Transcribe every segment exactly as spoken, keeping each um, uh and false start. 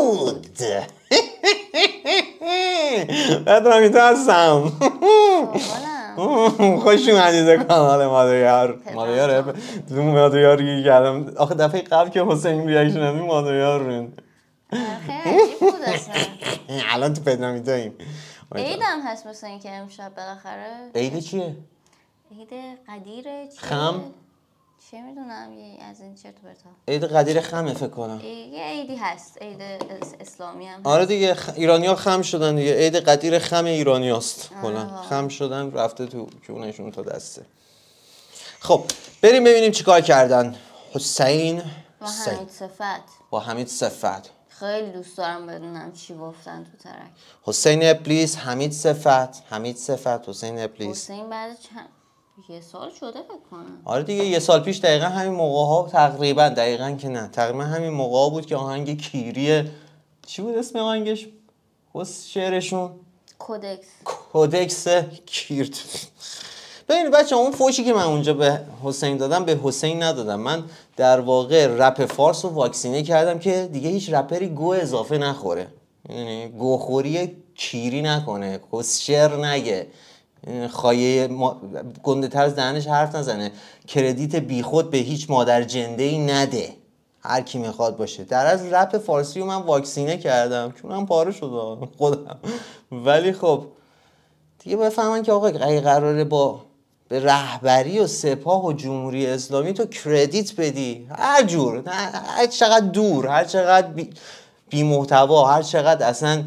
بود. پدرامیتا هستم. خوش اومدید به کانال مادریار. مادریار زوم مادریار گیر کردم. آخه دفعه قبل که حسین ریاکشن دادیم مادریار رون. خیلی عجیب بود اصلا. الان تو پدرامیتاییم. عیدم هست مثل این که امشب بالاخره. عید چیه؟ عید قدیره چیه؟ خم؟ چه میدونم یه از این چرت و پرتا. عید قدیر خمه فکر کنم. یه عیدی هست، عید اسلامی هم هست. آره دیگه خ... ایرانی‌ها خم شدن دیگه. عید قدیر خم ایرانیاست کلا. خم شدن رفته تو کونشون تا دسته. خب بریم ببینیم چیکار کردن حسین با حمید صفت. با حمید صفت. خیلی دوست دارم بدونم چی گفتن تو ترک. حسین ابلیس، حمید صفت، حمید صفت، حسین ابلیس. حسین بعد چند یه سال شده فکر کنم. آره دیگه یه سال پیش دقیقا همین موقع ها تقریبا دقیقا که نه تقریبا همین موقع ها بود که آهنگ کیری چی بود اسم آهنگش؟ حس شعرشون کودکس کودکس کیرت. ببینید بچه اون فوشی که من اونجا به حسین دادم به حسین ندادم. من در واقع رپ فارس رو واکسینه کردم که دیگه هیچ رپری گو اضافه نخوره، یعنی گوخوری کیری نکنه، کسشر نگه، خایه ما... گنده تر از دهنش حرف نزنه، کردیت بیخود به هیچ مادر جنده ای نده، هر کی میخواد باشه. در از رپ فارسی رو من واکسینه کردم چون هم پاره شده خودم. ولی خب دیگه بفهمن که آقا اگه قراره با به رهبری و سپاه و جمهوری اسلامی تو کردیت بدی هر جور، هر چقدر دور، هر چقدر بی, بی محتوا، هر چقدر اصلا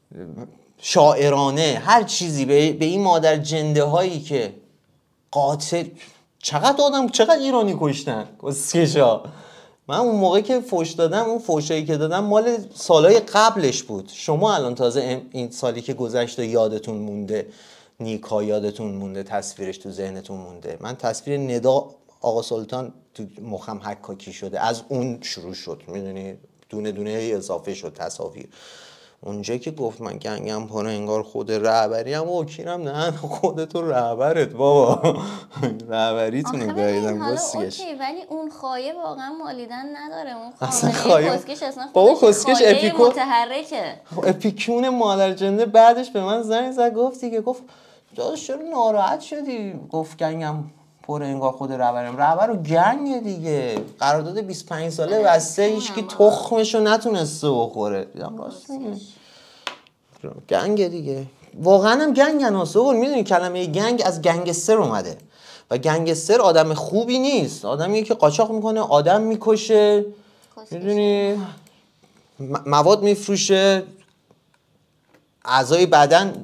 شاعرانه، هر چیزی به, به این مادر جنده هایی که قاتل، چقدر آدم چقدر ایرانی کشتن کسکشا. من اون موقع که فوش دادم اون فوشایی که دادم مال سالهای قبلش بود. شما الان تازه این سالی که گذشته یادتون مونده، نیکا یادتون مونده، تصویرش تو ذهنتون مونده. من تصویر ندا آقا سلطان تو مخم حکاکی شده، از اون شروع شد، میدونی دونه دونه اضافه شد تصاویر. اونجا که گفت من گنگم پره انگار خود رهبری هم وکیلم، نه خودتو رهبرت بابا، رهبریتونو گاییدم گسکش. اوکی ولی اون خایه واقعا مالیدن نداره. اون اصلا خایه کسکش اصلا بابا کسکش اپیکو متحرکه. اپیکون مادر جنده بعدش به من زنگ زد گفت دیگه، گفت داداش چرا ناراحت شدی؟ گفت گنگم پر انگار خود رهبرم. رهبر رو گنگ دیگه، قرارداد بیست و پنج ساله بسته، هیچکی تخمشو نتونسته بخوره. دیدم راست میگه، گنگ دیگه. واقعا هم گنگن اصول. میدونی کلمه گنگ از گنگستر اومده و گنگستر آدم خوبی نیست، آدمیه که قاچاق میکنه، آدم میکشه، میدونی مواد میفروشه، اعضای بدن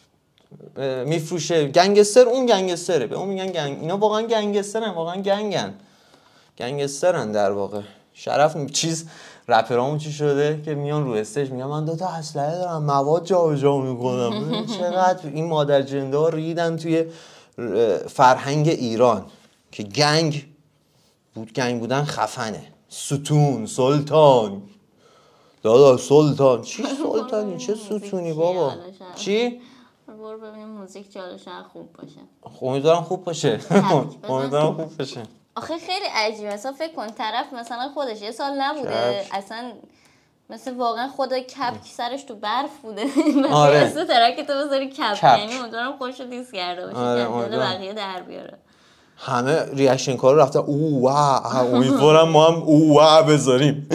میفروشه. گنگستر اون گنگستره، به اون میگن گنگ. اینا واقعا گنگسترن، واقعا گنگن، گنگسترن در واقع. شرف چیز رپرامون چی شده که میان رو استیج میگن من دو تا اسلحه دارم مواد جابجا میکنم. چقدر این مادر جنده ها ریدن توی فرهنگ ایران که گنگ بود، گنگ بودن خفنه. ستون، سلطان، دادا سلطان. چی سلطانی؟ چه ستونی بابا؟ چی؟ برو ببینیم موزیک جالب خوب باشه. امیدوارم خوب باشه. امیدوارم خوب باشه. آخه خیلی عجیبه، مثلا فکر کن طرف مثلا خودش یه سال نبوده کفش. اصلا مثلا واقعا خدا کپ سرش تو برف بوده. آره. مثلا ترک تو بذاری کپ، یعنی امیدوارم خوشو دیس کرده باشه. آره. که بقیه در بیاره. همه ریاکشن کارو رفتن او واه، امیدوارم ما هم او واه بذاریم.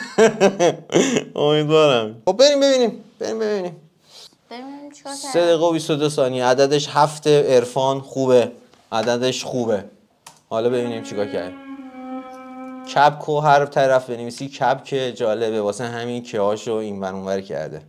امیدوارم. خب بریم ببینیم، بریم ببینیم. بریم چیکار کنیم؟ سه دقیقه و بیست و دو ثانیه. عددش هفت. عرفان خوبه، عددش خوبه. حالا ببینیم چیکار کردیم. کپ کو هر طرف بنویسی کپ که جالبه، واسه همین که هاشو این ور اونور کرده.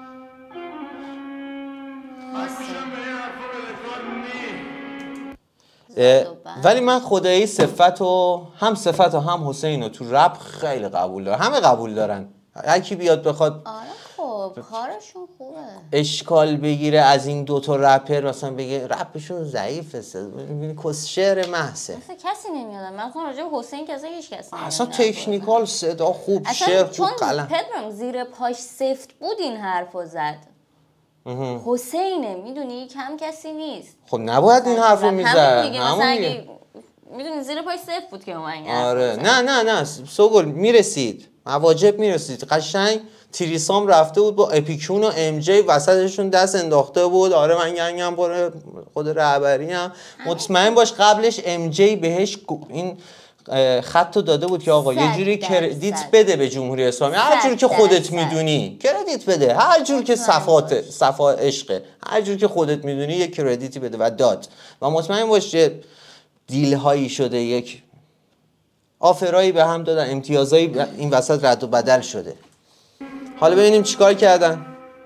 ولی من خدایی صفت و هم صفت و هم حسین و تو رپ خیلی قبول دارم. همه قبول دارن، هر کی بیاد بخواد. آره خب کارشون خوبه. اشکال بگیره از این دوتا رپر، مثلا بگه رپشون ضعیفه، کس شعر محضه. اصلا کسی نمیاد. من خودم راجع به حسین کسی هیچ کسی نمیاد. اصلا تکنیکال، صدا خوب، شعر خوب، قلم. پدرام زیر پاش سفت بود این حرفو زد. حسینه، میدونی کم کسی نیست. خب نباید این حرفو میزد. همون دیگه، مثلا اگه میدونی زیر پاش سفت بود که اومد. آره نه نه نه سوگل میرسید مواجب میرسید. قشنگ تریسام رفته بود با اپیکون و ام جی وسطشون دست انداخته بود. آره من گنگم پر خود رهبری هم. مطمئن باش قبلش ام جی بهش این خطو داده بود که آقا یه جوری کردیت بده به جمهوری اسلامی، هر جور که خودت میدونی کردیت بده، هر جور که صفات صفا عشقه، هر جور که خودت میدونی یه کردیتی بده و داد. و مطمئن باش یه دیل هایی شده، یک آفرایی به هم دادن، امتیازایی این وسط رد و بدل شده. حالا ببینیم چیکار کردن.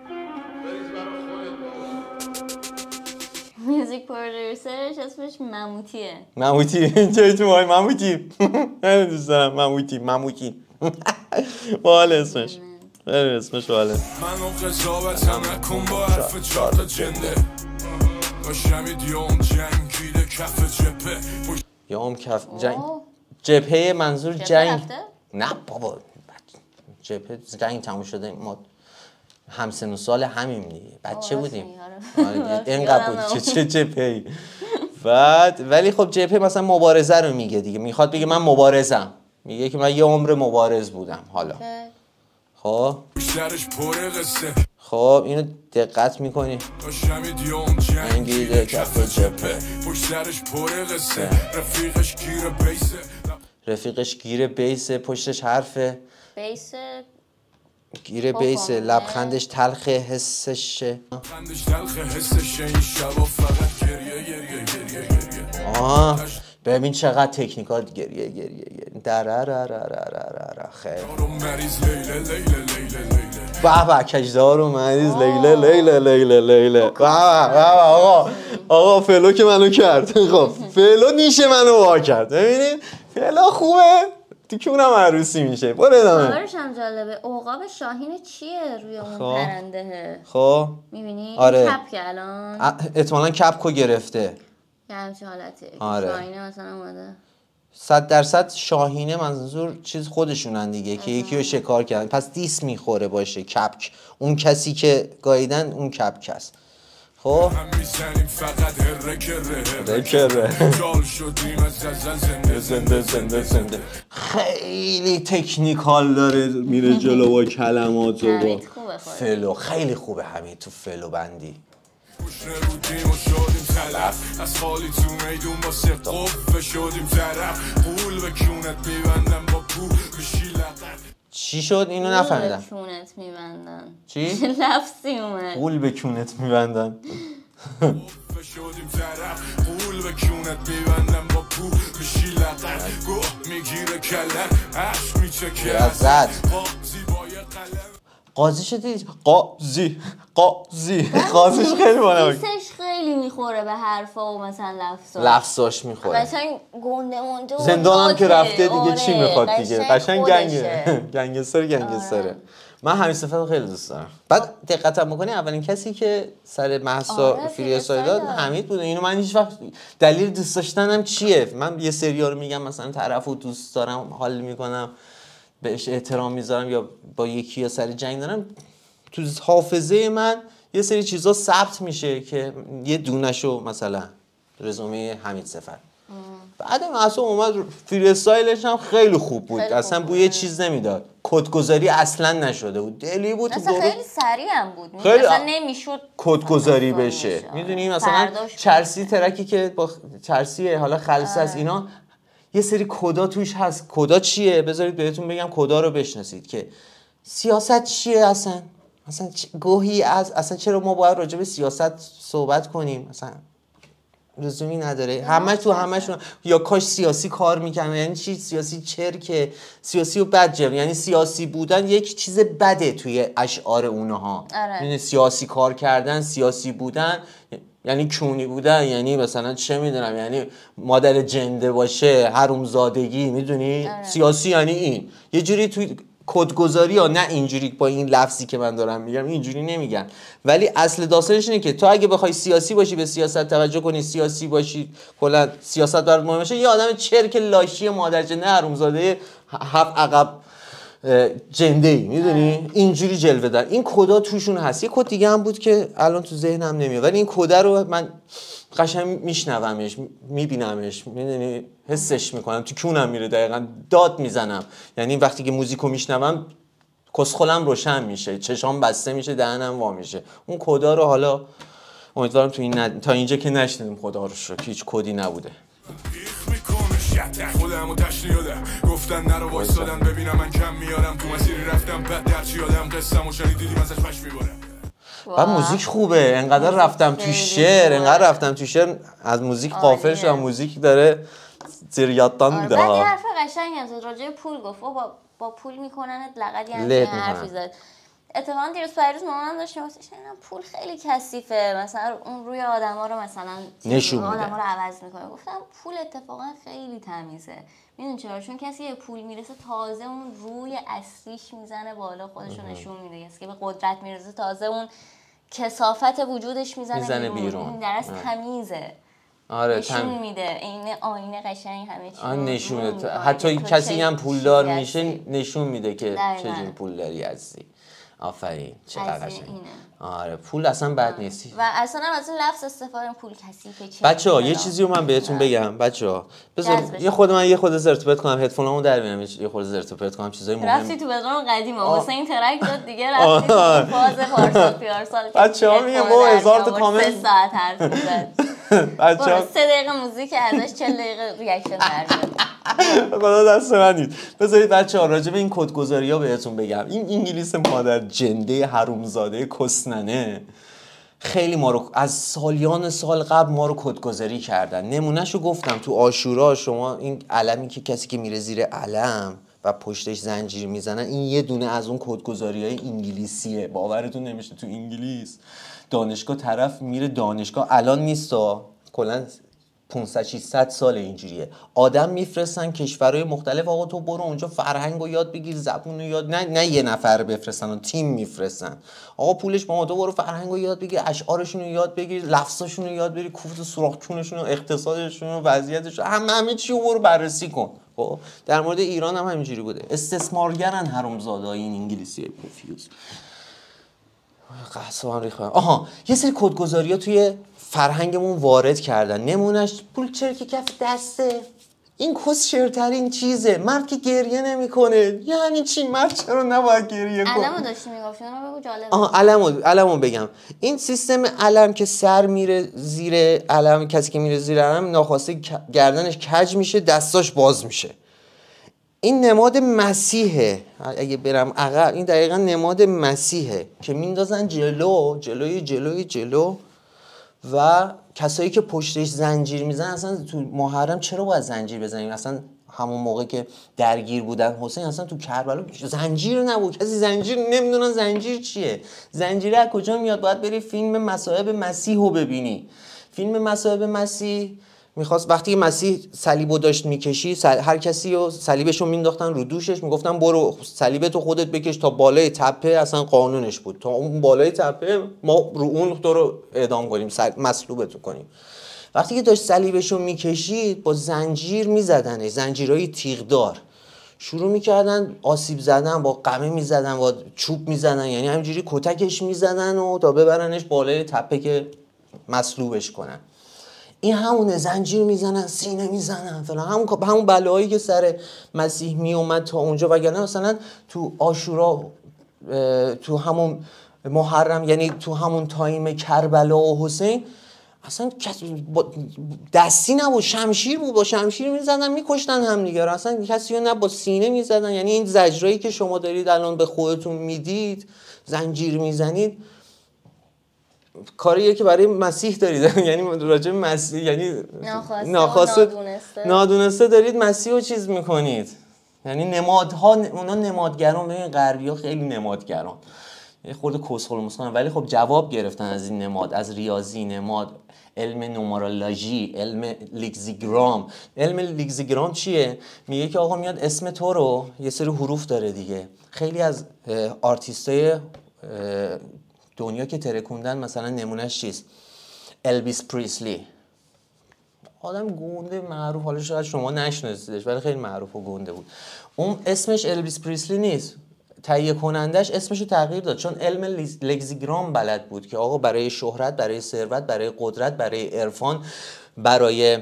میوزیک پرودوسرش اسمش مموتیه. مموتی چه تو وای مموتی. من دوست دارم مموتی مموتی. باحال اسمش. خیلی اسمش باحاله. من قضاوتم نکن با حرف چهار تا جنده. باشم یوم جنگیده کف جبهه. یوم کف جنگ جبهه منظور جنگ. نه بابا جبهه جنگ تموم شده، ما همسن و سال همیم دیگه، بچه بودیم اینقدر بود چه چه جبهه‌ای. بعد ولی خب جبهه مثلا مبارزه رو میگه دیگه، میخواد بگه من مبارزم، میگه که من یه عمر مبارز بودم. حالا خب خب اینو دقت میکنی انگیده کف جبهه، رفیقش گیره بیسه، پشتش حرفه بیسه، گیره بیسه، لبخندش تلخ حسشه. آه ببین چقدر تکنیکال گریه گریه گریه درررررررر. خیلی به به کجدار و مریض لیله لیله لیله لیله. به به آقا آقا فلو که منو کرد. خب فلو نیشه منو وا کرد. ببینید فلو خوبه تو که اونم عروسی میشه. برو ادامه. کارش هم جالبه. عقاب شاهین چیه روی اون پرنده؟ خب میبینی؟ آره. کپ که الان احتمالاً کپکو گرفته. یه همچه حالتی. آره. شاهینه مثلا اومده. صد درصد شاهینه منظور چیز خودشونن دیگه که یکی رو شکار کردن، پس دیس میخوره باشه کپک. اون کسی که گاییدن اون کپک است. خب زنده زنده زنده. خیلی تکنیکال داره میره جلو با کلمات و با فلو. خیلی خوبه همین تو فلو بندی. از خالی تو میدون واسه قفه شدیم طرف قول به کونت میبندم با پول بشی لقب. چی شد اینو نفهمیدم. قول به کونت میبندن چی؟ لفظی اومد. قول به کونت میبندن. قفه شدیم طرف قول به کونت میبندم با پول بشی لقب. گوه میگیره کلن عشق میچکه ازت قاضی شدی؟ قاضی قاضی قاضیش خیلی بانمه. دیسش خیلی میخوره به حرفا و مثلا لفظاش لفظاش میخوره. قشنگ گنده مونده زندان هم که رفته دیگه چی میخواد دیگه. قشنگ گنگه گنگستر گنگستره. من همین صفت خیلی دوست دارم. بعد دقتم میکنی اولین کسی که سر مهسا فری استایل داد حمید بود. اینو من هیچ وقت دلیل دوست داشتنم چیه؟ من یه سریا رو میگم مثلا طرفو دوست دارم، حال میکنم، بهش احترام میذارم یا با یکی یا سر جنگ دارم، تو حافظه من یه سری چیزا ثبت میشه که یه دونشو مثلا رزومه حمید صفت. بعد اصلا اومد فری استایلش هم خیلی خوب بود، اصلا خوب بوی چیز نمیداد، کدگذاری اصلا نشده بود، دلی بود. اصلا خیلی سریع هم بود، خیلی اصلا نمیشد کدگذاری بشه. میدونی مثلا چرسی ترکی که با چرسی حالا خلصه است اینا یه سری کدا توش هست. کدا چیه؟ بذارید بهتون بگم کدا رو بشناسید که سیاست چیه اصلا. مثلا گوهی از اصلا چرا ما باید راجع به سیاست صحبت کنیم؟ مثلا لزومی نداره. همه تو همشون یا کاش سیاسی کار میکنن. یعنی چی سیاسی؟ چرکه سیاسی و بد جمع. یعنی سیاسی بودن یک چیز بده توی اشعار اونها. یعنی سیاسی کار کردن، سیاسی بودن یعنی کونی بودن، یعنی مثلا چه میدونم، یعنی مادر جنده باشه، حرومزادگی. میدونی سیاسی یعنی این. یه جوری توی کدگذاری ها نه اینجوری با این لفظی که من دارم میگم اینجوری نمیگن، ولی اصل داستانش اینه که تو اگه بخوای سیاسی باشی، به سیاست توجه کنی، سیاسی باشی، کلا سیاست برات مهم باشه، یه آدم چرک لاشی مادر جنده حرومزاده هفت عقب جنده ای میدونی اینجوری جلوه دارن. این کدا توشون هست. یه کد دیگه هم بود که الان تو ذهنم نمیاد، ولی این کد رو من قشنگ میشنومش، میبینمش، میدونی حسش میکنم، تو کونم میره، دقیقاً داد میزنم. یعنی وقتی که موزیکو میشنوم کسخلم روشن میشه، چشام بسته میشه، دهنم وا میشه. اون کدا رو حالا امیدوارم تو این ند... تا اینجا که نشنیدیم خدا رو شکر هیچ کدی نبوده. خودمو تشنیاده گفتن نرو وایسادن ببینم من کم میارم تو مسیری رفتم بعد درچی یادم قصه‌مو شنیدیدیم ازش پش میبارم. بعد موزیک خوبه، انقدر رفتم تو شعر، انقدر رفتم تو شعر از موزیک غافل شدم. موزیک داره زیر یادتان میده. بعد یه حرف قشنگی هم زد راجع به پول گفت با با پول میکننت لقد یعنی حرفی زد. اتفاقا دیروز پریروز مامانم داشتیم واسه اینا پول خیلی کثیفه، مثلا اون روی آدما رو مثلا نشون میده، آدما رو عوض میکنه. گفتم پول اتفاقا خیلی تمیزه. میدون چرا؟ چون کسی به پول میرسه تازه اون روی اصلیش میزنه بالا، خودش رو نشون میده. کسی که به قدرت میرسه تازه اون کثافت وجودش میزنه, میزنه بیرون. بیرون. این درست تمیزه. آره نشون تم... میده این آینه قشنگ همه چی آن نشون میده. حتی کسی هم پولدار میشه نشون میده که چجوری پولداری هستی. آفرین چقدر قشنگه. آره پول اصلا بد نیست و اصلا هم از این لفظ استفاده پول کثیفه. بچه‌ها یه چیزی رو من بهتون بگم بچه‌ها، بذار یه خود من یه خود زرت و پرت کنم، هدفونامو در بیارم یه خود زرت و پرت کنم، چیزای مهم. رفتی تو بدون قدیمه حسین ترک داد دیگه، رفتی تو فاز پارسال پیارسال. بچه‌ها میگم با هزار تا کامنت سه ساعت حرف می‌زد. بچه‌ها سه دقیقه موزیک ازش چهل دقیقه ریاکشن در میاد. خدا دست من نیست. بذارید بچه‌ها راجع به این کدگذاری‌ها بهتون بگم. این انگلیس مادر جنده حرومزاده کسننه خیلی ما رو از سالیان سال قبل ما رو کدگذاری کردن. نمونهشو گفتم تو عاشورا. شما این علمی که کسی که میره زیر علم و پشتش زنجیر میزنن، این یه دونه از اون کدگذاری‌های انگلیسیه. باورتون نمیشه تو انگلیس دانشگاه طرف میره دانشگاه، الان نیستا، کلاً پانصد ششصد سال اینجوریه. آدم میفرستن کشورهای مختلف، آقا تو برو اونجا فرهنگو یاد بگیر، زبونو یاد، نه نه یه نفر بفرستن و تیم میفرستن. آقا پولش با ما، تو برو فرهنگو یاد بگیر، اشعارشون رو یاد بگیر، لفظاشون رو یاد بگیر، کوفت و سوراخچونشون و اقتصادشون و وضعیتشون، همه همه چی رو برو بررسی کن. خب در مورد ایران هم همینجوری بوده. استثمارگرن حرومزاده‌های این انگلیسی پوفیوز. قصه ریخه. آها یه سری کدگذاری‌ها توی فرهنگمون وارد کردن. نمونهش پول چرک کف دسته. این کس شرترین چیزه. مرد که گریه نمیکنه یعنی چی؟ مرد چرا نباید گریه کنه؟ علمو داشتی میگفتی، اونو بگو جالبه. آها علمو علمو بگم. این سیستم علم که سر میره زیر علم، کسی که میره زیر علم ناخواسته گردنش کج میشه، دستاش باز میشه. این نماد مسیحه. اگه برم عقب، این دقیقا نماد مسیحه که میندازن جلو جلوی جلوی جلو و کسایی که پشتش زنجیر میزنن. اصلا تو محرم چرا باید زنجیر بزنیم؟ اصلا همون موقع که درگیر بودن حسین اصلا تو کربلا زنجیر نبود، کسی زنجیر نمیدونن زنجیر چیه. زنجیر از کجا میاد؟ باید بری فیلم مصائب مسیح رو ببینی. فیلم مصائب مسیح میخواست وقتی مسیح صلیبو داشت میکشی، هر کسی رو صلیبشو مینداختن رو دوشش، میگفتن برو صلیبتو خودت بکش تا بالای تپه. اصلا قانونش بود تا اون بالای تپه ما رو اون تو رو اعدام کنیم، مصلوبتو کنیم. وقتی که داشت صلیبشو میکشید با زنجیر میزدنش، زنجیرهای تیغدار شروع میکردن آسیب زدن، با قمه میزدن، با چوب میزدن، یعنی همینجوری کتکش میزدن و تا ببرنش بالای تپه که مصلوبش کنن. این همونه، زنجیر میزنن، سینه میزنن فلان، همون همون بلایی که سر مسیح میومد تا اونجا. وگرنه مثلا تو عاشورا، تو همون محرم، یعنی تو همون تایم کربلا و حسین اصلا دستی نبود، شمشیر بود، با شمشیر میزدن میکشتن هم دیگه. اصلا کسی رو نه با سینه میزدن. یعنی این زجرایی که شما دارید الان به خودتون میدید، زنجیر میزنید، کاریه که برای مسیح دارید. یعنی راجع به مسیح، یعنی ناخواسته ناخواسته نادونسته. نادونسته دارید مسیح رو چیز میکنید. یعنی نمادها، اونا نمادگران، ببین غربی‌ها خیلی نمادگران، یه خورده کسخل مسخن، ولی خب جواب گرفتن از این نماد، از ریاضی نماد، علم نومرولوژی، علم لگزیگرام. علم لگزیگرام چیه؟ میگه که آقا میاد اسم تو رو، یه سری حروف داره دیگه. خیلی از آرتیستای دنیا که ترکوندن، مثلا نمونهش چیست؟ الویس پریسلی. آدم گنده معروف، حالا شاید شما نشناسیدش ولی خیلی معروف و گنده بود. اون اسمش الویس پریسلی نیست، تهیه کنندش اسمشو تغییر داد چون علم لگزیگرام بلد بود که آقا برای شهرت، برای ثروت، برای قدرت، برای عرفان، برای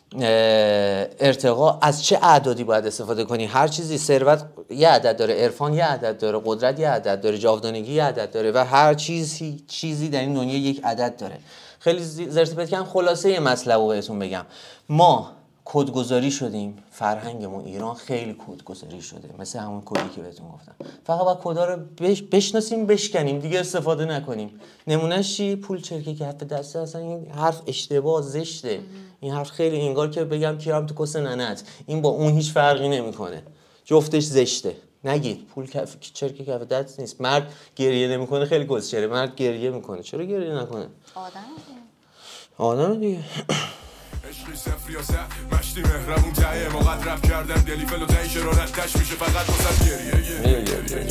ارتقا از چه اعدادی باید استفاده کنی. هر چیزی، ثروت یه عدد داره، عرفان یه عدد داره، قدرت یه عدد داره، جاودانگی یه عدد داره و هر چیزی چیزی در این دنیا یک عدد داره. خیلی زرت پرت کنم خلاصه یه مطلب رو بهتون بگم. ما کدگذاری شدیم، فرهنگمون ایران خیلی کدگذاری شده، مثل همون کدی که بهتون گفتم. فقط باید کدا رو بش... بشناسیم، بشکنیم، دیگه استفاده نکنیم. نمونهش چی؟ پول چرکه کف دسته. اصلا این حرف اشتباه، زشته. این حرف خیلی انگار که بگم کیرم تو کس ننت. این با اون هیچ فرقی نمیکنه، جفتش زشته. نگید پول کف چرکه کف دست نیست. مرد گریه نمیکنه خیلی گسچره، مرد گریه میکنه. چرا گریه نکنه؟ آدم آدم دیگه. عشقی صفر یا صفر مشتی مهربون تایه موقت رفت کردم دلی فلو تایی شرارت تش میشه فقط واسه گریه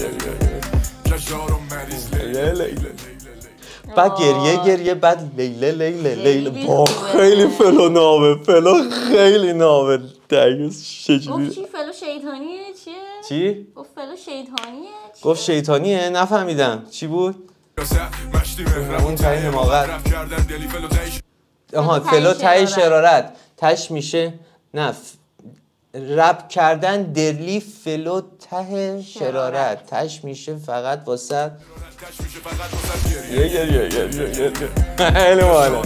کشارم مریض لیله بعد گریه گریه بعد لیله لیله لیله با خیلی فلو نامه، فلو خیلی نامه دیوز چجوری گفت چی؟ فلو شیطانیه؟ چیه؟ چی؟ گفت فلو شیطانیه؟ گفت شیطانیه؟ نفهمیدم چی بود؟ مشتی مهربون تایه موقت رفت کردم دلی فلو تایی آها فلو تای شرارت تش میشه نه رب کردن دلی فلو ته شرارت تش میشه فقط واسه یه یه یه یه یه خیلی ماله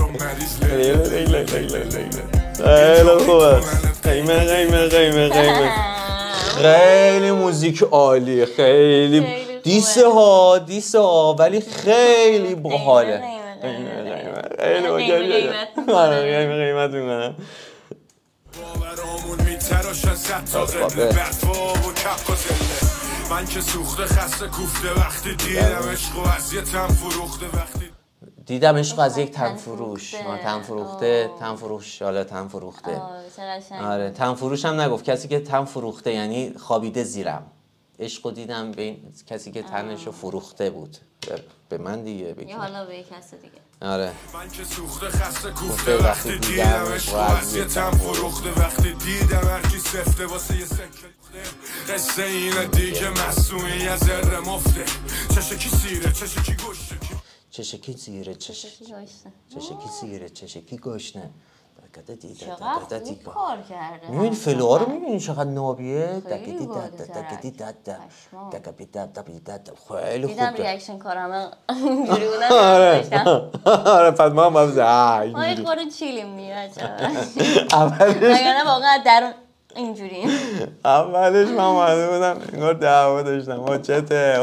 خیلی خوبه قیمه قیمه قیمه قیمه خیلی موزیک عالی، خیلی دیسه ها دیسه ها ولی خیلی باحاله. خیلی قیمت قیمت میکنم. باورامون میتراشن ست تا قبل برفا و کف کتله من که سوخته خسته کوفته وقتی دیدم عشق و از یه تن فروخته وقتی دیدم عشق از یک تن فروش تن فروخته تن فروش حالا تن فروخته آره تن فروش هم نگفت، کسی که تن فروخته یعنی خوابیده زیرم. عشقو دیدم به کسی که تنشو فروخته بود به من دیگه بگیم یا حالا به کسی دیگه. آره من که سوخته خسته کوفته وقتی دیدم عشق از یه تن فروخته وقتی دیدم هرکی سفته واسه یه سکه قصه اینه دیگه مسئولی از ذره مفته چشکی سیره چشکی گوشه چشکی زیره چشکی چشکی زیره چشکی گوشنه چقدر خوب کار کرده. میبینی فلوها رو میبینی چقدر نابیه دکتی داد دکتی داد دکتی داد داد خیلی خوبه. دیدم ریاکشن کارم اینجوری بودم. آره پس ما هم باید ما یه خورده چیلیم میاد اولش نگرنه واقعا درون اینجوری اولش من اومده بودم انگار دعوا داشتم ما چته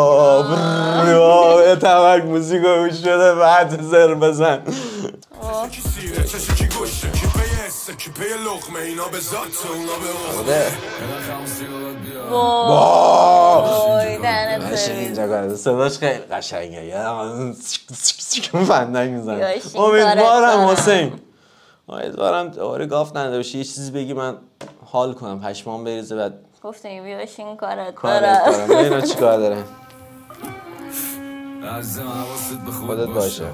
اوه تمک موزیک رو گوش شده بعد زر بزن چشکی سیره چشکی گوشه کی پی استه کی پی لقمه اینا به ذات اونا به وای دهنت سرویس صداش خیلی قشنگه یه فندک میزنه. امیدوارم حسین امیدوارم دوباره گاف نده باشی یه چیزی بگی من حال کنم پشمام بریزه بعد گفتم بیاشین کارت کارت دارم ببینم چی کار داره خودت باشه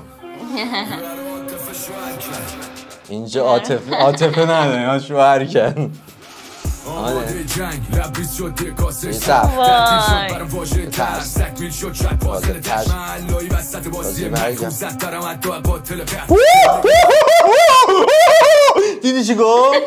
اینجا عاطفه عاطفه نداره یا شوهر کرد آره جنگ لبریز شد یه کاسه شد برم واژه ترس تکمیل شد شد بازل ترس محلایی وسط بازی مرکوب زد دارم حتی باطل پرد دیدی چی گفت؟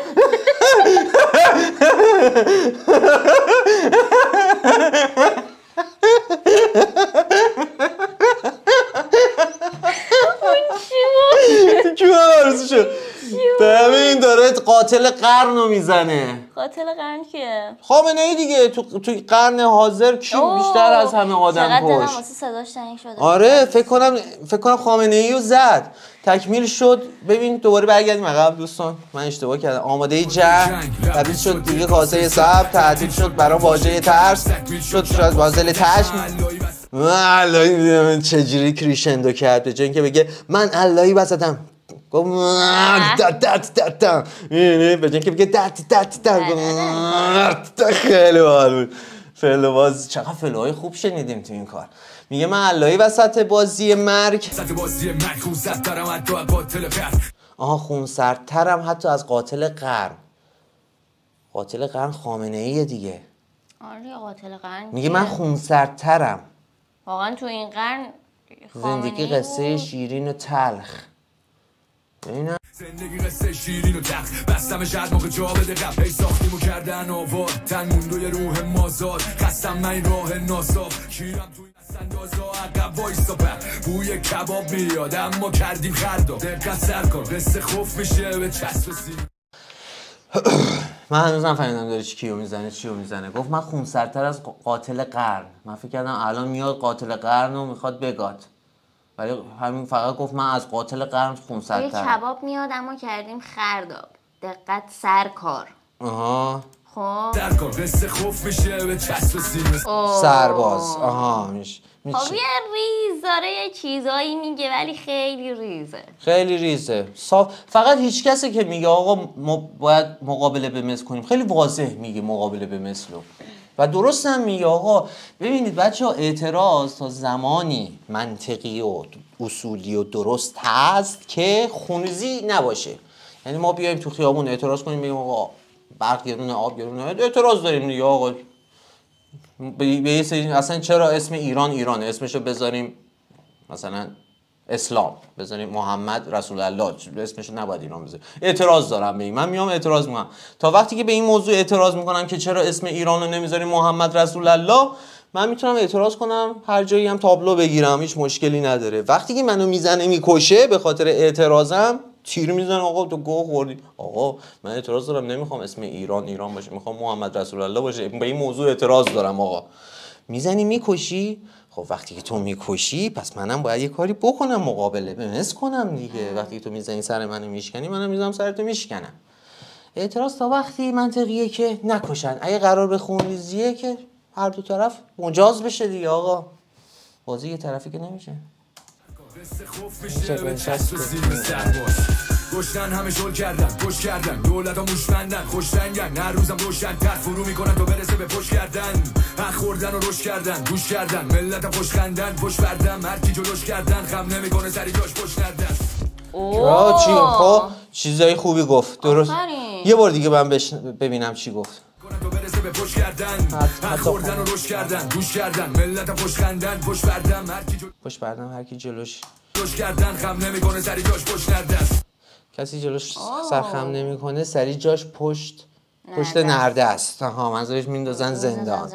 کی عرض شد؟ ببین داره قاتل قرن رو میزنه. قاتل قرن کیه؟ خامنه ای دیگه. تو تو قرن حاضر کی بیشتر از همه آدم کش؟ چقدر صداش تنگ شده. آره فکر کنم فکر کنم خامنه ای رو زد تکمیل شد. ببین دوباره برگردیم عقب دوستان، من اشتباه کردم. آماده جنگ تبدیل شد دیگه کاسه صبر، تعدیل شد برای واژه ترس، شد شد بازل تشم. والله دیدم چجوری کریشندو کرد به جای اینکه بگه من اللهی وسطم گفت دات دات دات میبینی به جای اینکه بگه دات دات دات خیلی باحال بود. فلو باز چقدر فلوهای خوب شنیدیم تو این کار. میگه من اللهی وسط بازی مرگ آها خونسردترم حتی از قاتل قرن. قاتل قرن خامنه ایه دیگه. آره قاتل قرن میگه من خونسردترم. واقعا تو این قرن زندگی قصه شیرین و تلخ. ببینم زندگی قصه شیرین و تلخ بستم شهر موقع جا بده قبل ای ساختیمو کردن آوار تن موندوی روح مازاد خستم من این راه ناصاف کیرم توی اندازا عقب وایستا پر بوی کباب میاد اما کردیم خردا دقت سر کن قصه خوف میشه به چسب سیم. من هنوز نفهمیدم داره چی کیو میزنه چیو میزنه. گفت من خونسردتر از قاتل قرن. من فکر کردم الان میاد قاتل قرن رو میخواد بگاد، ولی همین فقط گفت من از قاتل قرن خونسردترم. یه کباب میاد اما کردیم خرداب دقت سرکار. آها خب در کن قصه خوف میشه به چسب سیم سرباز. آها میشه خب یه ریز داره یه چیزایی میگه ولی خیلی ریزه خیلی ریزه صاف. فقط هیچ کسی که میگه آقا ما باید مقابله به مثل کنیم خیلی واضح میگه مقابله به مثل و درست هم میگه. آقا ببینید بچه ها اعتراض تا زمانی منطقی و اصولی و درست هست که خونریزی نباشه. یعنی ما بیایم تو خیابون اعتراض کنیم بگیم آقا برق گرونه آب گرونه اعتراض داریم دیگه آقا به یه سری اصلا چرا اسم ایران ایرانه اسمشو بذاریم مثلا اسلام بذاریم محمد رسول الله اسمشو نباید ایران بذاریم. اعتراض دارم به این. من میام اعتراض میکنم تا وقتی که به این موضوع اعتراض میکنم که چرا اسم ایران رو نمیذاریم محمد رسول الله من میتونم اعتراض کنم هر جایی هم تابلو بگیرم هیچ مشکلی نداره. وقتی که منو میزنه میکشه به خاطر اعتراضم تیر میزنه آقا تو گوه خوردی. آقا من اعتراض دارم نمیخوام اسم ایران ایران باشه میخوام محمد رسول الله باشه به این موضوع اعتراض دارم. آقا میزنی میکشی. خب وقتی که تو میکشی پس منم باید یه کاری بکنم مقابله بمس کنم دیگه. وقتی که تو میزنی سر منو میشکنی منم میزنم سر تو میشکنم. اعتراض تا وقتی منطقیه که نکشن. اگه قرار به خونریزیه که هر دو طرف مجاز بشه دیگه. آقا بازی یه طرفی که نمیشه. گشتن همه شل کردن پشت کردن دولت ها موشمندن خوش رنگن هر روزم روشن تر فرو میکنن تا برسه به پشت کردن حق خوردن و روش کردن گوش کردن ملت ها پشت خندن پشت بردن هر کی جلوش کردن خم نمیکنه سری جاش پشت کردن. اوه چی خب چیزای خوبی گفت درست. یه بار دیگه من بش... ببینم چی گفت. تو برسه به پشت کردن حق خوردن و روش کردن گوش کردن ملت ها پشت خندن پشت بردن هر کی جلوش پشت بردن هر کی جلوش جلوش کردن خم نمیکنه سری جاش پشت کردن. کسی جلوش سرخم نمیکنه سری جاش پشت پشت نرده است. ها منظورش میندازن زندان.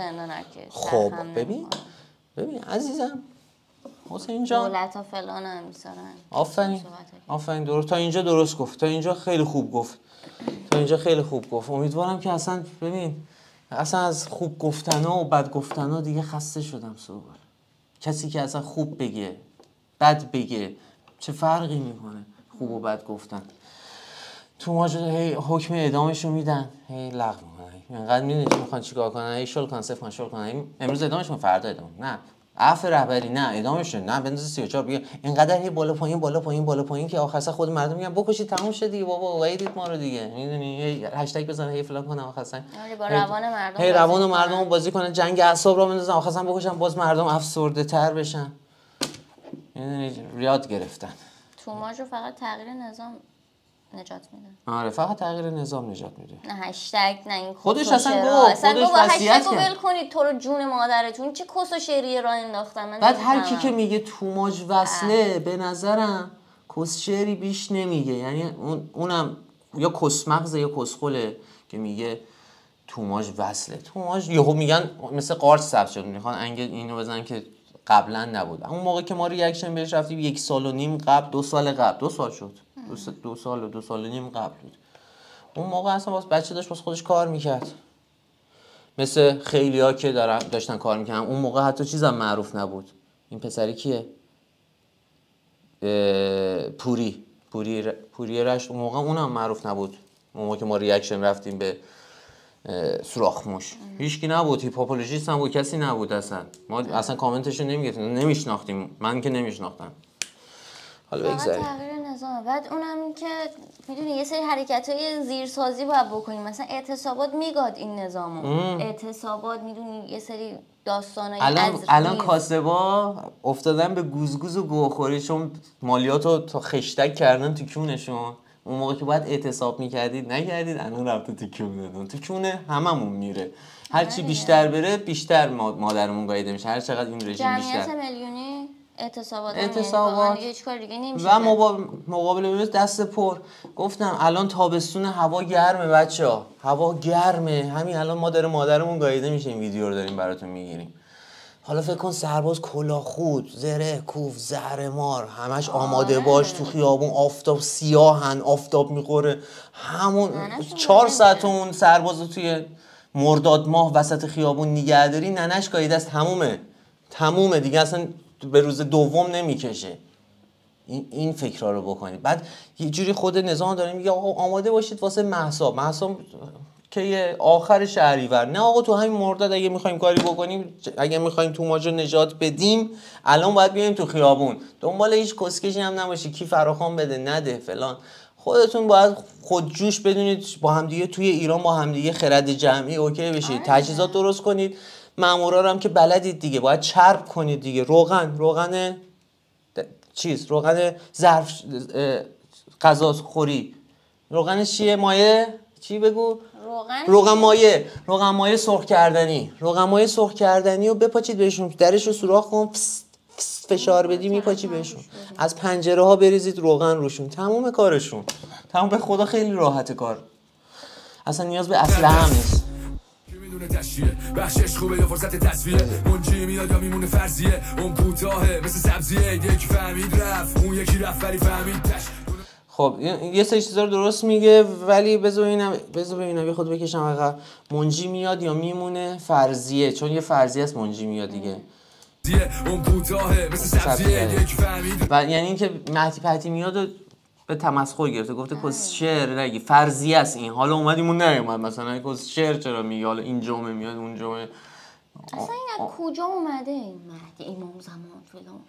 خب ببین ببین عزیزم حسین جان دولت ها فلان هم میسارن. آفرین آفرین درست. تا اینجا درست گفت. تا اینجا خیلی خوب گفت. تا اینجا خیلی خوب گفت. امیدوارم که اصلا ببین اصلا از خوب گفتنا و بد گفتنا دیگه خسته شدم. سوال کسی که اصلا خوب بگه بد بگه چه فرقی میکنه؟ خوب و بد گفتن. تو ماجرا هی حکم اعدامشو میدن هی لغو میکنن. اینقدر میدونی که میخوان چیکار کنن؟ هی شل کن صفر کن شل کن امروز اعدامش کن فردا اعدام. نه عفو رهبری نه اعدامش نه بنداز سی و چهار بگه اینقدر هی بالا پایین بالا پایین بالا پایین که آخرش خود مردم میگن بکشید تموم شد دیگه بابا وایدید ما رو دیگه. میدونی هی هشتگ بزنن هی فلان کنن آخرش آره با روان مردم هی روان مردم بازی کنن جنگ اعصاب را بندازن آخرش بکشن باز مردم افسرده تر بشن. میدونی ریاد گرفتن. توماژ رو فقط تغییر نظام نجات میده. آره فقط تغییر نظام نجات میده. نه هشتگ نه این خودش اصلا گفت اصلا خودش گفت وصیت هشتگو ول کنید تو رو جون مادرتون چه کس و شعریه راه انداختن. من بعد هر کی که میگه توماژ وصله به نظرم کس شعری بیش نمیگه. یعنی اون اونم یا کس مغزه یا کس خله که میگه توماژ وصله. توماژ یهو میگن مثل قارچ ثبت شد میخوان انگل اینو بزنن که قبلا نبود. اون موقع که ما ریاکشن بهش رفتیم یک سال و نیم قبل دو سال قبل دو سال شد دو, س... دو سال و دو سال و نیم قبل بود. اون موقع اصلا باز بچه داشت باز خودش کار میکرد مثل خیلیا که دارن داشتن کار میکردن. اون موقع حتی چیزم معروف نبود. این پسری کیه؟ پوری پوری ر... پوری رشت. اون موقع اونم معروف نبود. اون موقع که ما ریاکشن رفتیم به سوراخ موش هیچکی نبود. هیپاپولوژیست نبود کسی نبود اصلا. ما اصلا کامنتشو نمیگفتیم نمیشناختیم. من که نمیشناختم. حالا بگذاریم تغییر نظام. بعد اونم که میدونی یه سری حرکت‌های زیرسازی باید بکنیم. مثلا اعتصابات میگاد این نظامو. اعتصابات میدونی یه سری داستانای الان از الان کاسبا افتادن به گوزگوز و گوخوری چون مالیاتو تا خشتک کردن تو کونشون. اون موقع که باید اعتصاب میکردید نکردید، الان رفته تو کونه تو کونه هممون میره. هر چی بیشتر بره بیشتر مادرمون گاییده میشه، هر چقدر این رژیم بیشتر. جمعیت میلیونی اعتصابات اعتصابات هیچ کار دیگه نمیشه و مقابل دست پر. گفتم الان تابستون هوا گرمه بچه‌ها، هوا گرمه، همین الان ما داره مادرمون گاییده میشه این ویدیو رو داریم براتون میگیریم. حالا فکر کن سرباز کلاهخود، زره کوف، زهرمار، همش آماده باش تو خیابون، آفتاب سیاهن، آفتاب میخوره، همون چهار ساعت اون سرباز رو توی مرداد ماه وسط خیابون نگهداری، ننش گاییده است، تمومه تمومه دیگه، اصلا به روز دوم نمیکشه. این این فکرها رو بکنید. بعد یه جوری خود نظام داره میگه آقا آماده باشید واسه مهسا. مهسا که آخر شهریور. نه آقا تو همین مرداد اگه میخوایم کاری بکنیم، اگه میخوایم تو ماجرا نجات بدیم، الان باید بیایم تو خیابون. دنبال هیچ کسکشی هم نباشی کی فراخوان بده نده فلان. خودتون باید خودجوش بدونید با همدیگه توی ایران با همدیگه خرد جمعی اوکی بشید. تجهیزات درست کنید. مامورا رو هم که بلدید دیگه باید چرب کنید دیگه. روغن روغن چیز روغن ظرف غذا خوری، روغنش چیه؟ مایه چی بگو؟ روغن روغن مایه، روغن مایه سرخ کردنی، روغن مایه سرخ کردنی رو بپاچید بهشون، درش رو سوراخ کن، فس فس فشار بدی میپاچی بهشون، از پنجره ها بریزید روغن روشون، تموم کارشون. تموم. به خدا خیلی راحت کار، اصلا نیاز به اسلحه هم نیست. تشیه بخشش خوبه یا فرصت تصویه، منجی میاد یا میمونه فرضیه، اون کوتاهه مثل سبزیه، یکی فهمید رفت اون یکی رفت ولی فهمید تش. خب یه سری چیزا رو درست میگه، ولی بذار ببینم بذار ببینم یه خود بکشم عقب. منجی میاد یا میمونه فرضیه، چون یه فرضیه است منجی میاد دیگه. اون کوتاهه مثل سبزیه، یکی فهمید. و یعنی اینکه مهدی فتحی میاد و به تمسخر گرفته، گفته کس شعر نگی، فرضیه است این. حالا اومدیمون نیومد مثلا کس شعر چرا میگی، حالا این جمعه میاد اون جمعه. اصلا این از کجا اومده این مهدی امام زمان فلان؟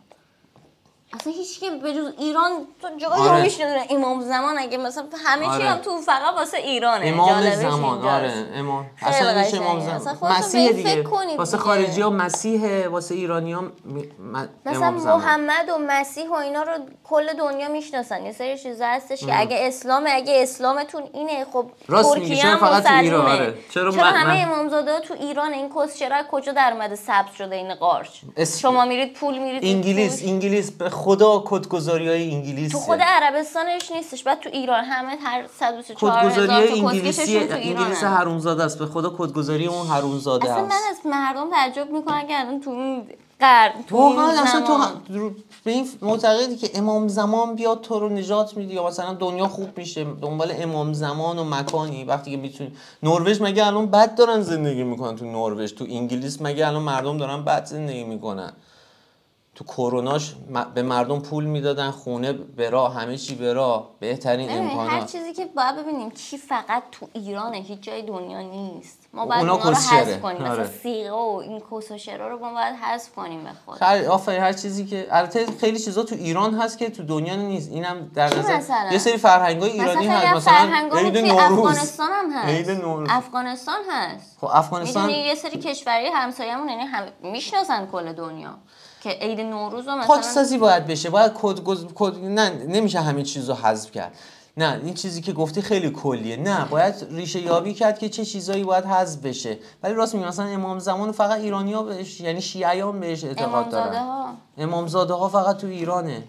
اصلا هیچ که به جز ایران تو جایی آره. رو میشنه امام زمان، اگه مثلا همه چی آره. هم تو فقط واسه ایرانه. امام زمان آره امام اصلا هیچ امام زمان مسیح دیگه، واسه خارجی ها مسیحه، واسه ایرانی ها م... مثلا محمد و مسیح و اینا رو کل دنیا میشناسن. یه سری چیزا هستش که اگه اسلامه، اگه اسلامتون اینه، خب ترکیه هم فقط تو ایران. آره. چرا, چرا همه من... امامزاده ها تو ایران؟ این کسچرا کجا در اومده سبز شده این قارچ؟ اس... شما میرید پول میرید انگلیس انگلیس به خدا کدگذاریای انگلیس تو خود عربستانش نیستش، بعد تو ایران همه هر صد و بیست و چهار هزار تا کسکششون تو ایران. انگلیس حرومزاده است، به خدا کدگذاری اون حرومزاده است. اصلا من از مردم تعجب میکنم که الان تو این قرن تو واقعا اصلا تو به این معتقدی که امام زمان بیاد تو رو نجات میده یا مثلا دنیا خوب میشه، دنبال امام زمان و مکانی، وقتی که میتونی. نروژ مگه الان بد دارن زندگی میکنن؟ تو نروژ تو انگلیس مگه الان مردم دارن بد زندگی میکنن؟ تو کروناش به مردم پول میدادن، خونه برا، همه چی برا، بهترین امکانات. هر چیزی که باید ببینیم چی فقط تو ایرانه، هیچ جای دنیا نیست. ما باید اونا رو حذف کنیم. آره. مثلا سیغه و این کس و شعرها رو ما باید حذف کنیم به خود. خیلی آفرین. هر چیزی که البته خیلی چیزا تو ایران هست که تو دنیا نیست. اینم در نظر یه سری فرهنگای ایرانی هست، مثلا عید نوروز. افغانستان هم هست. عید نوروز افغانستان هست. خب افغانستان میدونی یه سری کشوری همسایه‌مون یعنی هم میشناسن کل دنیا که عید نوروز رو مثلا پاکسازی باید بشه، باید کد گز... کد نه نمیشه همه چیزو حذف کرد. نه این چیزی که گفتی خیلی کلیه، نه باید ریشه یابی کرد که چه چیزایی باید حذف بشه. ولی راست میگم مثلا امام زمان فقط ایرانی‌ها بهش، یعنی شیعیان بهش اعتقاد دارن. امامزاده ها امامزاده ها فقط تو ایرانه.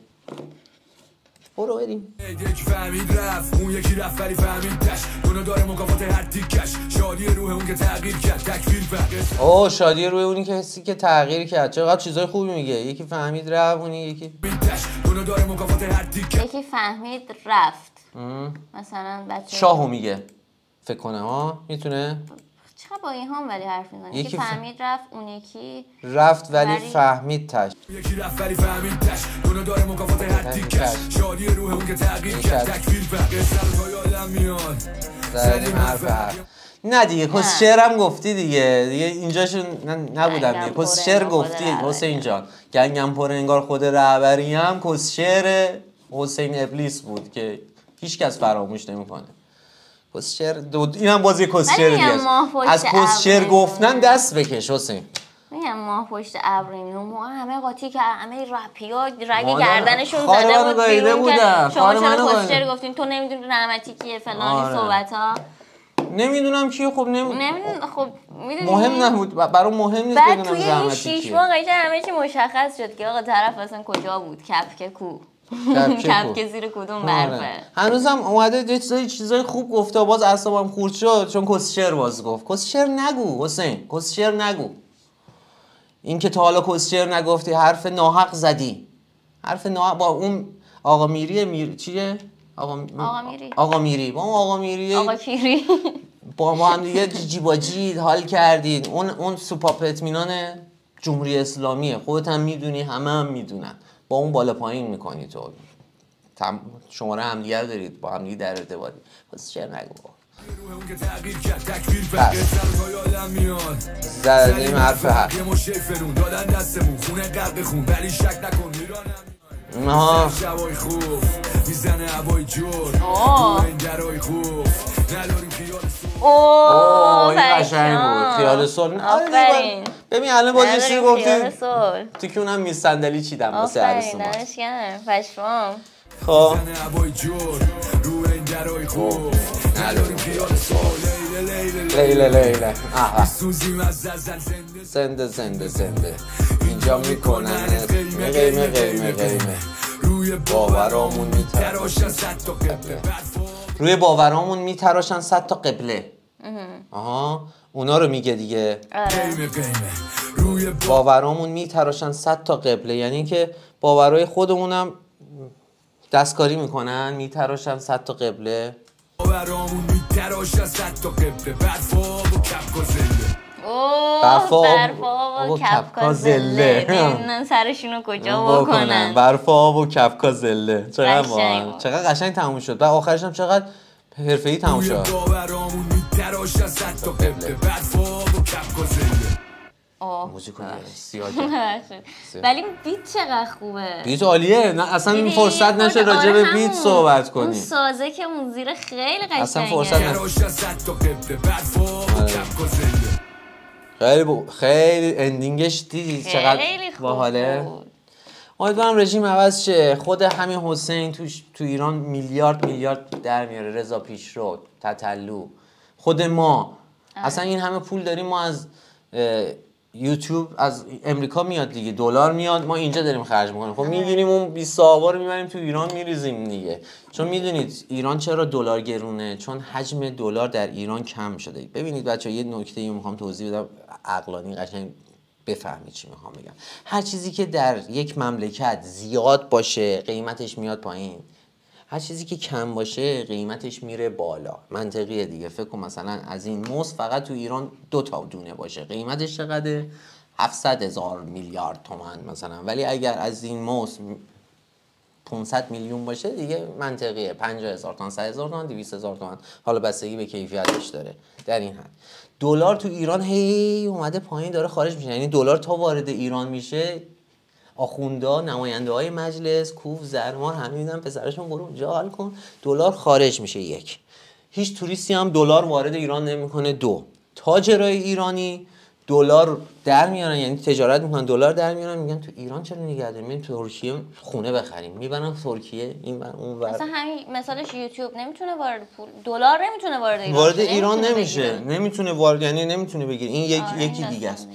برو بریم. یکی فهمید رفت اون یکی رفت ولی فهمید تش، اونو داره مکافات هر تیکش، شادی روح اون که تغییر کرد تکفیر فرق. اوه شادی روح اونی که حسی که تغییر کرد. چقدر چیزای خوبی میگه. یکی فهمید رفت اونی یکی اونو داره مکافات هر تیکش، یکی فهمید رفت. مثلا بچه شاهو میگه فکر کنم ها میتونه چرا با این هم ولی حرف میزنه. یکی فهمید رفت اون یکی رفت ولی فهمید تش، یکی رفت ولی فهمید تش، اونو داره مکافات هر تیکش، شادی روح اون که تغییر کرد تکفیر فرق. سر یادم میاد زدیم حرف نه دیگه کس شعرم گفتی دیگه دیگه اینجاشون نبودم دیگه. کس شعر گفتی حسین جان. گنگم پر انگار خود رهبری هم کس شعر حسین ابلیس بود که هیچ کس فراموش نمیکنه. کس شعر دو... اینم بازی کس شعر دیگه. از کس شعر گفتن دست بکش حسین. میگم ماه پشت ابریم اون موقع همه قاطی که همه رپیا رگ گردنشون زده بود بیرون که شما چرا کسچر گفتین تو نمیدونی رحمتی کیه فلانی صحبت ها. نمیدونم کیه. خب نمیدونم خب میدونی مهم نبود برام مهم نیست بدونم رحمتی کیه. بعد توی این شیش ماه قیشه همه چی مشخص شد که آقا طرف اصلا کجا بود کپکه کو کپکه زیر کدوم برفه. هنوزم اومده چیزای چیزای خوب گفته باز اعصابم خورد شد چون کسچر باز گفت. کسچر نگو حسین کسچر نگو. این که تا حالا کسچر نگفتی حرف ناحق زدی. حرف ناحق با اون آقا میری میر چیه؟ آقا م... آقا میری آقا میری با اون آقا میری آقا کیری با ما هم دیگه جی با جی حال کردید. اون اون سوپاپ اطمینان جمهوری اسلامیه خودت هم میدونی همه هم میدونن. با اون بالا پایین میکنی تو تم... شماره همدیگر دارید با همدیگه در ارتباطی. کسچر نگو. زدیم حرف حق آها اوه این قشنگ بود. خیال صلح. آفرین. ببین الان بازی چی گفتی؟ تو که اونم میز صندلی چیدم واسه عروس ما. آفرین دمشگرم پشمام. خب لیله لیله زنده زنده زنده اینجا میکنن قیمه قیمه قیمه روی باورامون میتراشن صد تا قبله. روی باورامون میتراشن صد تا قبله. آها اونا رو میگه دیگه. روی باورامون میتراشن صد تا قبله یعنی که باورای خودمونم دستکاری میکنن میتراشن صد تا قبله. باورامون میتراشن صد تا قبله. برفا و کپکا زله. برفا و کپکا زله. نمیدونن سرشونو کجا بکنن. برفا و کپکا زله. چقدر باحال. چقدر قشنگ تموم شد. بعد آخرش هم چقدر حرفه‌ای تموم شد. باورامون میتراشن صد تا قبله. برفا و کپکا زله. موزیکو سیاه ولی بیت چقدر خوبه. بیت عالیه. نه اصلا فرصت نشه راجع به بیت صحبت کنی. اون سازه که اون زیر خیلی قشنگه. اصلا فرصت نشه. خیلی ب... خیلی اندینگش دیدی چقدر باحاله. امیدوارم رژیم عوض شه. خود همین حسین تو تو ایران میلیارد میلیارد در میاره. رضا پیشرو، تتلو، خود ما آه. اصلا این همه پول داریم ما از یوتیوب از امریکا میاد دیگه دلار میاد ما اینجا داریم خرج میکنیم. خب میگیریم اون بیست صاحبا رو میبریم تو ایران میریزیم دیگه. چون میدونید ایران چرا دلار گرونه؟ چون حجم دلار در ایران کم شده. ببینید بچه‌ها یه نکته میخوام توضیح بدم عقلانی قشنگ بفهمید چی میخوام بگم. هر چیزی که در یک مملکت زیاد باشه قیمتش میاد پایین. هر چیزی که کم باشه قیمتش میره بالا. منطقیه دیگه. فکر کن مثلا از این موز فقط تو ایران دو تا دونه باشه قیمتش چقدره؟ هفتصد هزار میلیارد تومان مثلا. ولی اگر از این موز پانصد میلیون باشه دیگه منطقیه پنجاه هزار تومان، صد هزار تومان، دویست هزار تومان. حالا بستگی به کیفیتش داره. در این حد دلار تو ایران هی اومده پایین داره خارج میشه. یعنی دلار تا وارد ایران میشه آخوندا نماینده های مجلس کوف زرمار همه میدن پسرشون برو اونجا حل کن. دلار خارج میشه. یک هیچ توریستی هم دلار وارد ایران نمیکنه. دو تاجرای ایرانی دلار در میارن یعنی تجارت میکنن دلار در میارن میگن تو ایران چرا نگه داریم میریم تو ترکیه خونه بخریم میبرن ترکیه این بر اون ور. مثلا همین مثالش یوتیوب نمیتونه وارد پول دلار نمیتونه وارد ایران وارد ایران نمیشه نمیتونه وارد یعنی نمیتونه بگیره. این یک یکی دیگه است.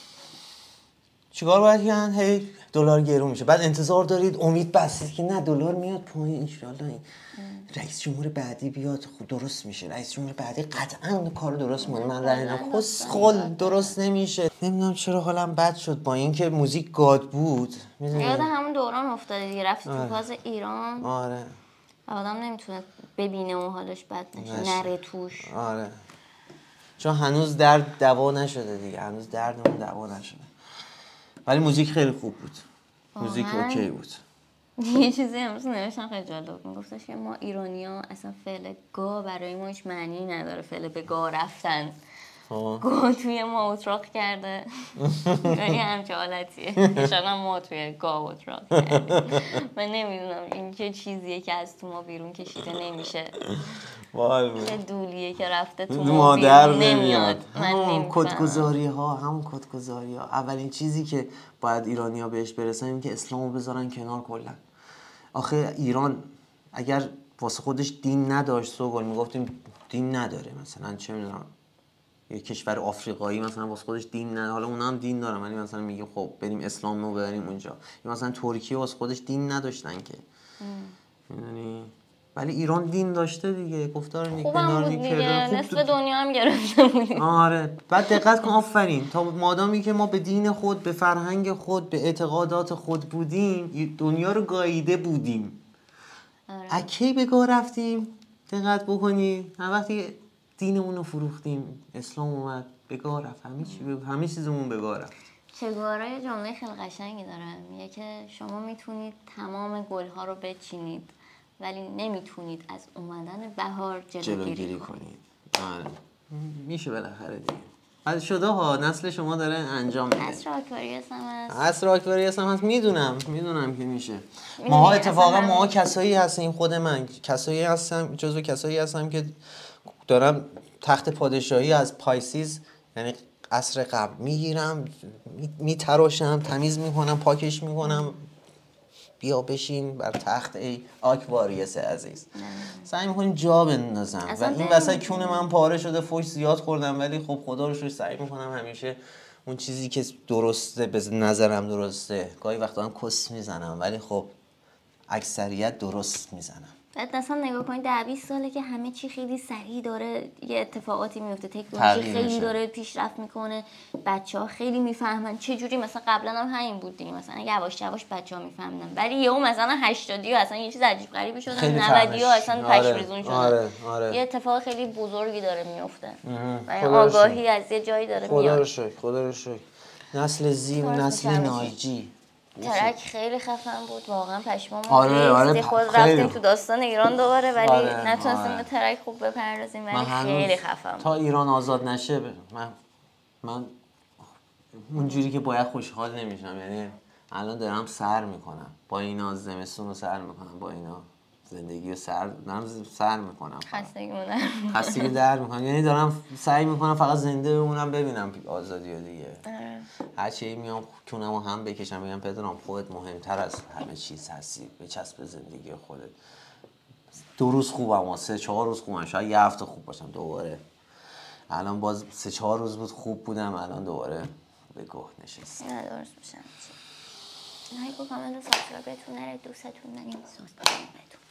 چیکار باید کردن؟ هی دلار گرون میشه بعد انتظار دارید امید بستید که نه دلار میاد پایین ان شاءالله این رئیس جمهور بعدی بیاد خود درست میشه. رئیس جمهور بعدی قطعا کار درست میکنه. من رأی نمیدم. خل درست نمیشه. نمیدونم چرا حالم بد شد با اینکه موزیک گاد بود. یاد همون دوران افتاده دیگه. رفتی تو فاز ایران. آره آدم نمیتونه ببینه اون حالش بد نشه نره توش. آره چون هنوز درد دوا نشده دیگه. هنوز دردمون دوا نشده. ولی موزیک خیلی خوب بود. موزیک اوکی بود. یه چیزی امروز نوشتن خیلی جالب میگفتش که ما ایرانی‌ها اصلا فعل گا برای ما هیچ معنی نداره. فعل به گا رفتن گوه توی ما اتراق کرده. یعنی همچه حالتیه ایشان ما توی گاه اتراق کرده. من نمیدونم این چه چیزیه که از تو ما بیرون کشیده نمیشه. چه دولیه که رفته تو ما بیرون نمیاد. همون کدگذاری ها همون کدگذاری ها اولین چیزی که باید ایرانی ها بهش برسن این که اسلامو بذارن کنار کلا. آخه ایران اگر واسه خودش دین نداشت سوگل میگفتیم دین نداره، مثلا چه میدونم یه کشور آفریقایی مثلا واسه خودش دین نداره، حالا اونا هم دین دارن ولی مثلا میگه خب بریم اسلام رو ببریم اونجا. یا مثلا ترکیه واسه خودش دین نداشتن که میدونی، ولی ایران دین داشته دیگه، گفتار کنار میکرده نصف دنیا هم گرفته بودیم. آره بعد دقت کن آفرین، تا مادامی که ما به دین خود به فرهنگ خود به اعتقادات خود بودیم دنیا رو گاییده بودیم. آره. اکی به گاه رفتیم دقت بکنی هر وقتی دینمون رو فروختیم اسلام اومد به گاه رفت، همه چی به همه چیزمون به گاه رفت. چگوارا یه جمله خیلی قشنگی داره میگه که شما میتونید تمام گل‌ها رو بچینید ولی نمیتونید از اومدن بهار جلوگیری کنید. آره میشه بالاخره دیگه. بعد شده ها نسل شما داره انجام میده. عصر آکواریوس هم هست. عصر آکواریوس هم هست میدونم میدونم که میشه. ماها اتفاقا ماها کسایی هستیم، خود من کسایی هستم جزو کسایی هستم که دارم تخت پادشاهی از پایسیز یعنی عصر قبل میگیرم میتراشم تمیز میکنم پاکش میکنم بیا بشین بر تخت ای آکواریوس عزیز. سعی میکنیم جا بندازم و این وسط کون من پاره شده فوش زیاد خوردم ولی خب خدا رو شکر سعی میکنم همیشه اون چیزی که درسته به نظرم درسته، گاهی وقتا هم کس میزنم ولی خب اکثریت درست میزنم. بعد اصلا نگاه کنید ده بیست ساله که همه چی خیلی سریع داره یه اتفاقاتی میفته، تکنولوژی خیلی داره پیشرفت میکنه، بچه‌ها خیلی میفهمن چه جوری. مثلا قبلا هم همین بود دیگه، مثلا یواش یواش بچه‌ها میفهمن ولی یهو مثلا هشتادی اصلا یه چیز عجیب غریبی شدن، نودی اصلا پشمریزون شدن. آره، آره. یه اتفاق خیلی بزرگی داره میفته و آگاهی از یه جایی داره میاد. خدا رو شکر خدا رو شکر. نسل زی و نسل ناجی ترک خیلی خفن بود واقعا پشمام. آره آره خود رفتیم تو داستان ایران دوباره ولی آره، نتونستیم آره. به ترک خوب بپردازیم ولی خیلی خفن بود. تا ایران آزاد نشه من من اونجوری که باید خوشحال نمیشم، یعنی الان دارم سر میکنم با اینا، زمستون رو سر میکنم با اینا، زندگی رو سر دارم سر میکنم، خستگی خستگی در میکنم، یعنی دارم سعی میکنم فقط زنده بمونم ببینم آزادی رو دیگه. هرچی میام کونمو هم بکشم میگم پدرام خودت مهمتر از همه چیز هستی، بچسب به زندگی خودت. دو روز خوبم و سه چهار روز خوبم، شاید یه هفته خوب باشم دوباره. الان باز سه چهار روز بود خوب بودم الان دوباره به گوه نشستم. نه درست میشم. لایک و کامنت و سابسکرایب بهتون نره، دوستتون داریم، سوست بهتون.